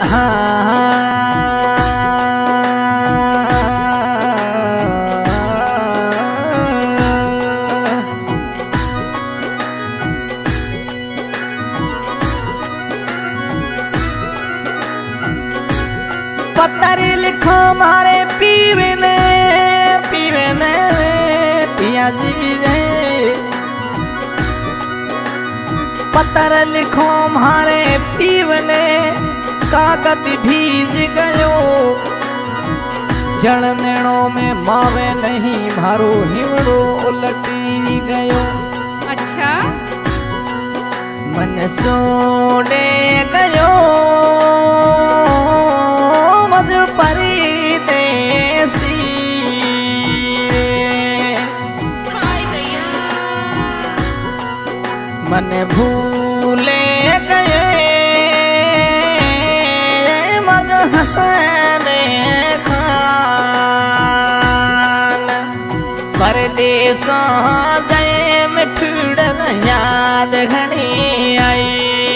पत्थर लिखो मारे पीवे ने पिया जी रे। पत्थर लिखो मारे पीवने कागज भीज गयो। जल नेणो में मावे नहीं मारो हिवड़ो उलटी गयो। अच्छा मन सोडे गयो मज परदेसी। मन भूले गए मद हसने खान। परदेसों गए मिठुड़न याद घनी आई।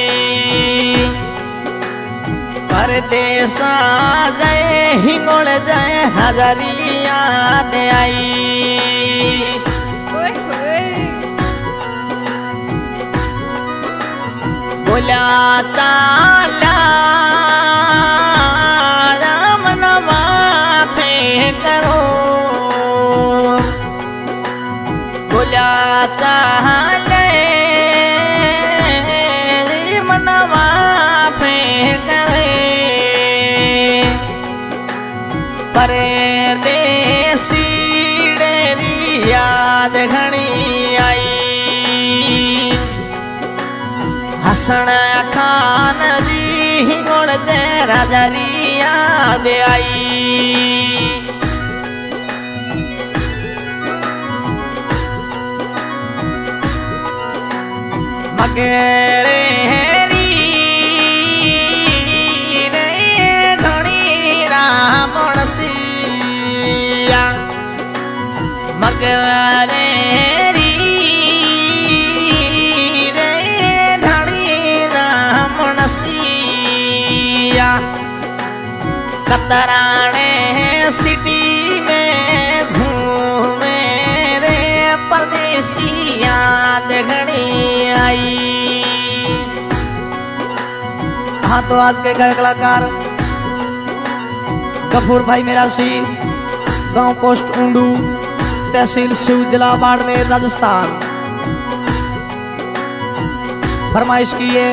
परदेसों गए हिंगोड़ जाए हजारी याद आई। बोला चाला मन माफे करो। बोला चाले मन माफे करे। परदेसी डेरी याद घनी आई। हसन खान जी हिंगोड़ जे राजारी याद आई। मगरे हेरी रे धनी रामण सिया। मगरे सिया। कतराने सिटी में घूमे रे परदेसी याद घनी आई। हाँ तो आज के गायक कलाकार गफूर भाई मेरा सी, गांव पोस्ट ऊंडू, तहसील शिव, जिला बाड़मेर, राजस्थान। फरमाइश की है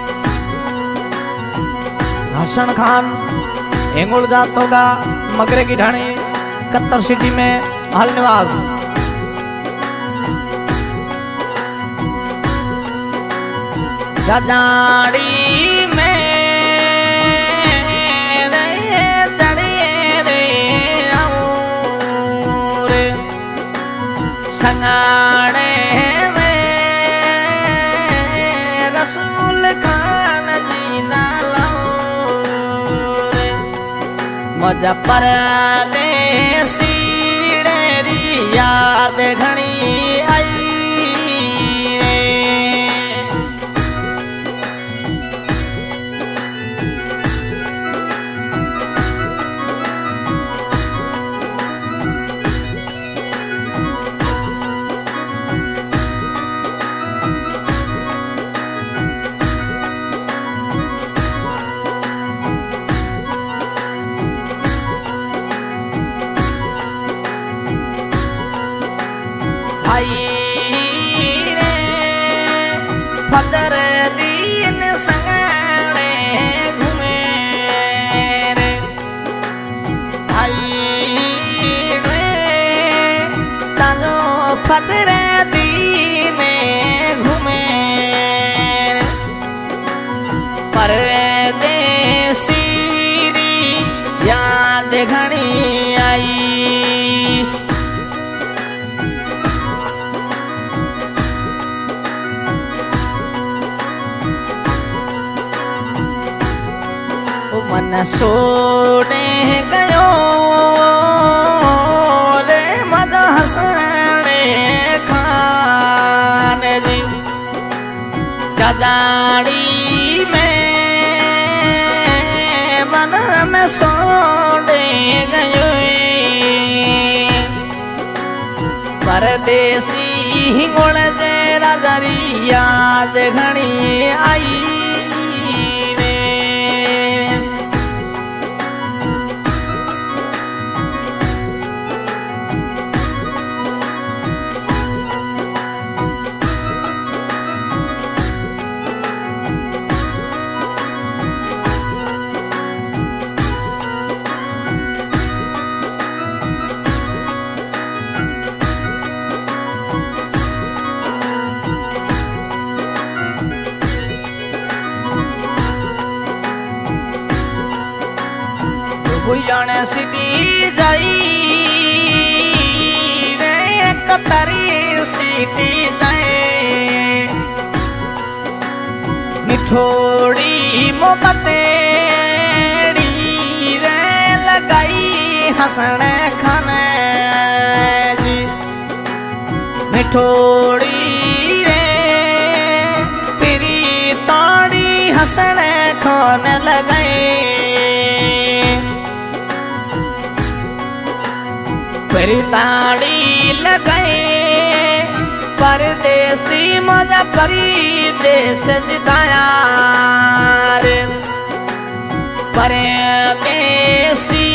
हसन खान हेंगुल जात होगा मगरे की ढाणी कत्तर सिटी में हाल निवास। जाड़ी में चढ़े रे रे संगाड़े में रसूल खान जी ना मजा परदेसी डेरी याद घनी आई। फजर दीन संगने घूमे रे भाई रे। तानो फजर दीन घूमे परदेसी याद घनी आई। मन सोने गयो रे मद हसने खान जी। जाड़ी में खान में सोने गयो परदेसी हिंगोल जे राजारी याद घणी आई रे भुयाने सिटी जाई रे कतरी सिटी जाए मिठोड़ी मोहब्बतें रे लगाई हंसने खाने जी मिठोड़ी रे पिरी ताड़ी हंसने खाने लगाई ताड़ी लगाए परदेसी मजा परदेस जिताया रे परदेसी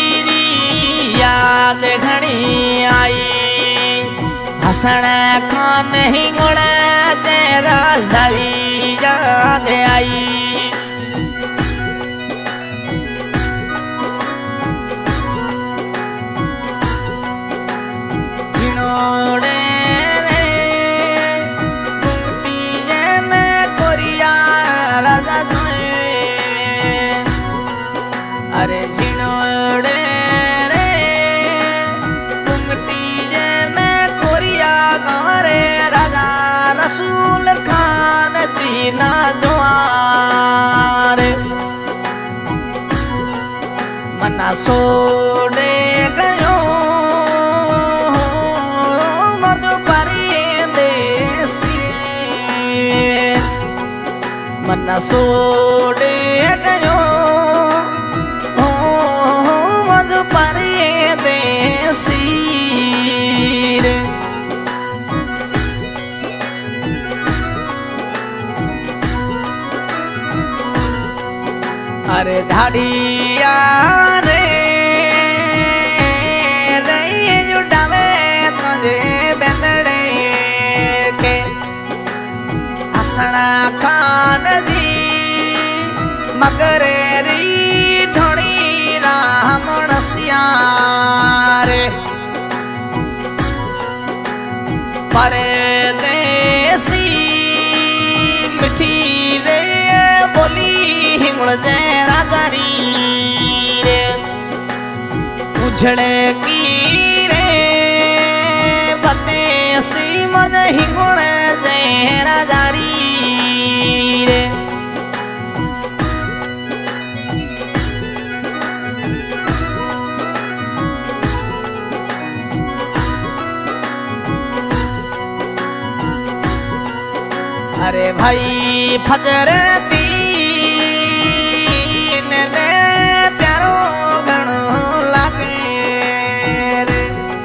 याद घणी आई हसण खान हिंगुण तेरा जाई याद आई अरे झिनोड़े रे कुंगटी जे में कोरिया गारे राजा रसूल खान जीना द्वार मना सोड़े गयो मधुपरी देसी मना सोड़े गयो सीर अरे धाड़िया रे रे जुटावे तुझे बेंदड़े के हसना खान जी मगरे री ढोड़ी रामण सियारे परदेसी मिठी रे बोली हिंगुल जे राजारी रे उछड़े की रे बदेसी मन हिंगुल जे राजारी रे अरे भाई फजर तीन ने प्यारो घणो लागे रे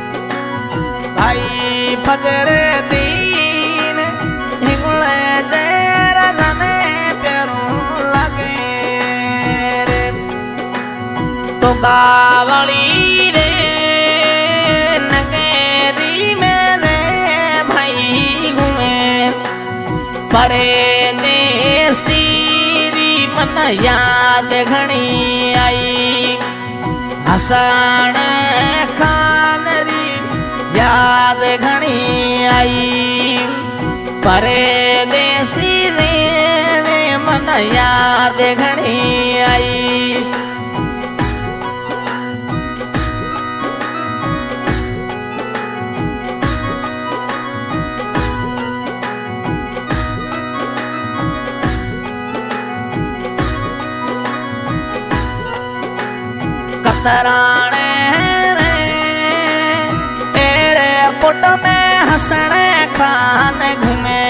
भाई फजर तीन हिंगुल जे राजा ने प्यारो लागे रे तो गावली रे नगरी में रे भाई घूमे परदेसी मन याद घणी आई हसण खान री याद घणी आई परदेसी रे मन याद घणी आई कतराने रे तेरे पुट में हसण खान घूमे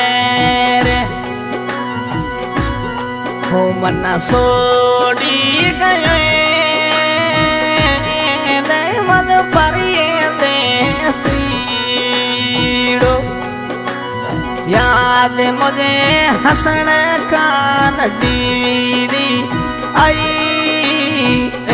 रे हो मना सोड़ी गए मज परिए देसीड़ो याद मुझे हसन का नजीरी आई